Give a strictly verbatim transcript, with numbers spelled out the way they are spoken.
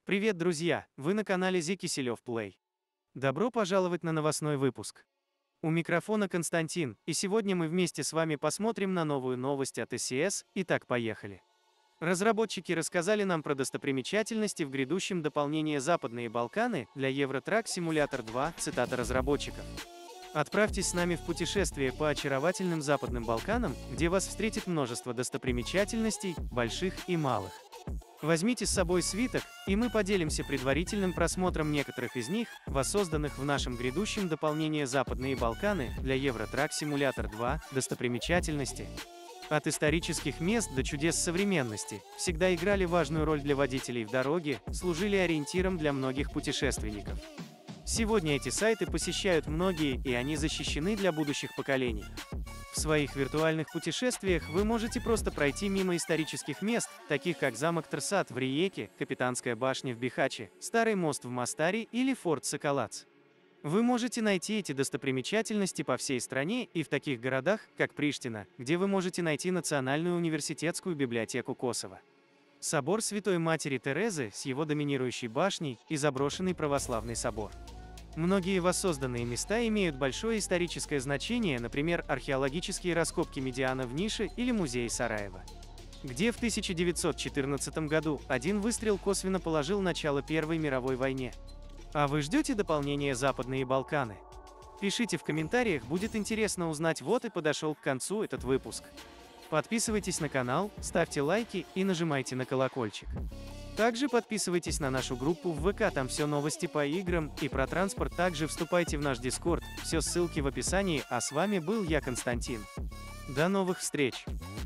Привет, друзья! Вы на канале Зи Киселев Плей. Добро пожаловать на новостной выпуск. У микрофона Константин, и сегодня мы вместе с вами посмотрим на новую новость от эс си эс. Итак, поехали. Разработчики рассказали нам про достопримечательности в грядущем дополнении «Западные Балканы» для Евротрак Simulator два, цитата разработчиков. Отправьтесь с нами в путешествие по очаровательным Западным Балканам, где вас встретит множество достопримечательностей, больших и малых. Возьмите с собой свиток, и мы поделимся предварительным просмотром некоторых из них, воссозданных в нашем грядущем дополнении «Западные Балканы» для Евротрак Simulator два, достопримечательности. От исторических мест до чудес современности, всегда играли важную роль для водителей в дороге, служили ориентиром для многих путешественников. Сегодня эти сайты посещают многие, и они защищены для будущих поколений. В своих виртуальных путешествиях вы можете просто пройти мимо исторических мест, таких как замок Трсат в Риеке, Капитанская башня в Бихаче, Старый мост в Мостаре или форт Соколац. Вы можете найти эти достопримечательности по всей стране и в таких городах, как Приштина, где вы можете найти Национальную университетскую библиотеку Косово. Собор Святой Матери Терезы с его доминирующей башней и заброшенный православный собор. Многие воссозданные места имеют большое историческое значение, например, археологические раскопки Медиана в Нише или музей Сараева, где в тысяча девятьсот четырнадцатом году один выстрел косвенно положил начало Первой мировой войне. А вы ждете дополнения «Западные Балканы»? Пишите в комментариях, будет интересно узнать. Вот и подошел к концу этот выпуск. Подписывайтесь на канал, ставьте лайки и нажимайте на колокольчик. Также подписывайтесь на нашу группу в вэ ка, там все новости по играм и про транспорт. Также вступайте в наш Дискорд, все ссылки в описании, а с вами был я, Константин. До новых встреч!